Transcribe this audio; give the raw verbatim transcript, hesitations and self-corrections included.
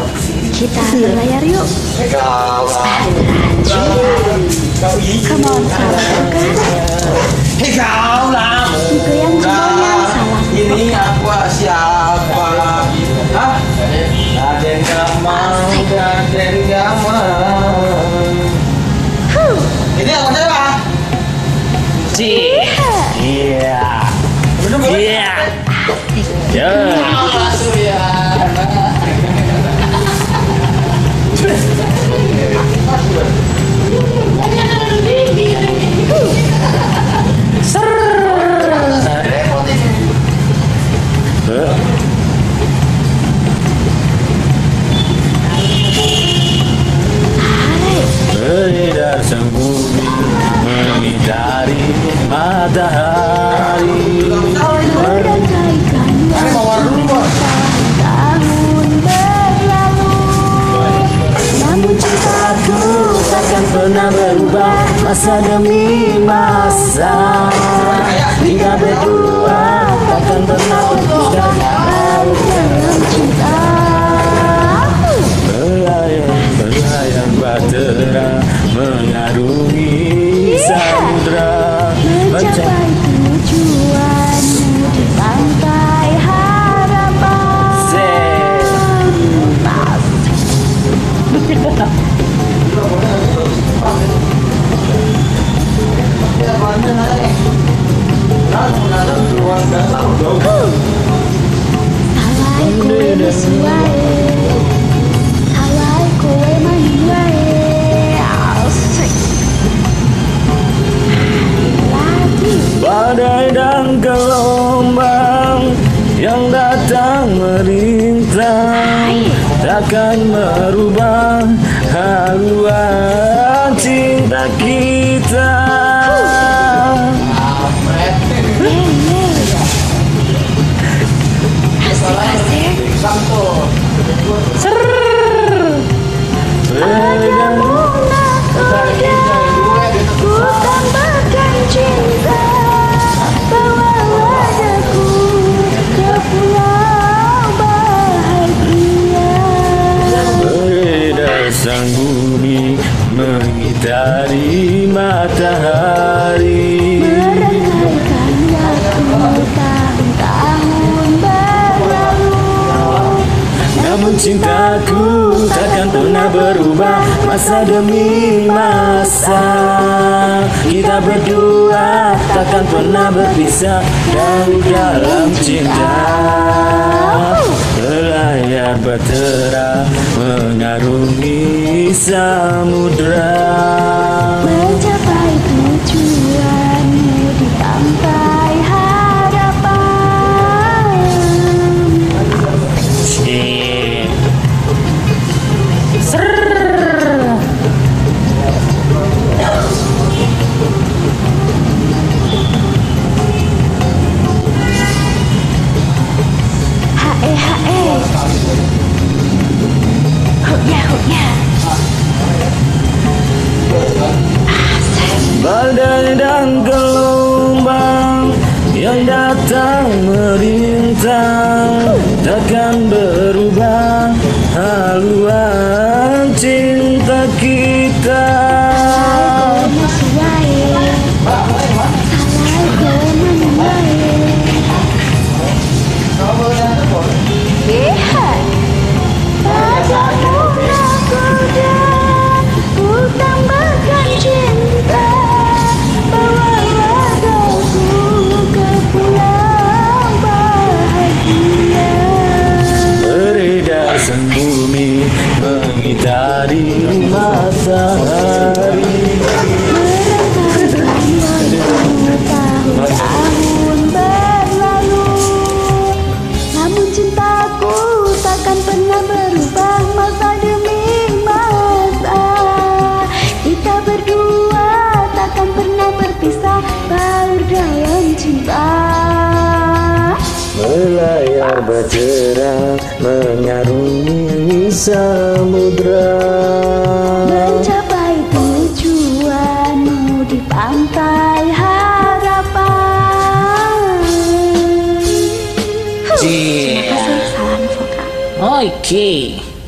Kita berlayar yuk. Come on, salam bukan? Hei kau lah. Goyang jempolnya, salam Ini bukan? aku siapa? Hah? Raden Gamal, Raden Gamal. Huh. Ini apa siapa? Iya. Iya. Ya. Masuk ya. Beredar sang bumi mengitari matahari. Bagaikan tahun berlalu, namun cintaku Takkan pernah berubah masa demi masa. Kita berdua takkan pernah berpisah. dalam cinta. Melayang, melayang bahtera mengarungi samudra, Mencapai tujuanmu di pantai harapan. Salai kowe wis wae, salai kowe mandi wae. Asik. Lagi. badai dan gelombang yang datang merintang takkan merubah haluan cinta kita. Ada bunga koda, ku tambahkan cinta. Bawa wajahku ke pulau bahagia. Beredar sang bumi mengitari matahari. Merengaikan waktu tahun-tahun berlalu, Namun cintaku takkan pernah berubah masa demi masa. Kita berdua takkan pernah berpisah dari dalam cinta. Berlayar bahtera mengarungi samudra. mencapai tujuanmu di pantai harapan. Cik. Hae hae, huknya huknya. Badai dan gelombang yang datang merintang takkan berubah haluan cinta kita. Beredar sang bumi mengitari matahari. Tahun berlalu, namun cintaku takkan pernah berubah masa demi masa. Kita berdua takkan pernah berpisah, baur dalam cinta. Melayar bahtera mengarungi samudra. Mencapai tujuanmu di pantai harapan. Cik. Terima kasih, salam vokal. Oke.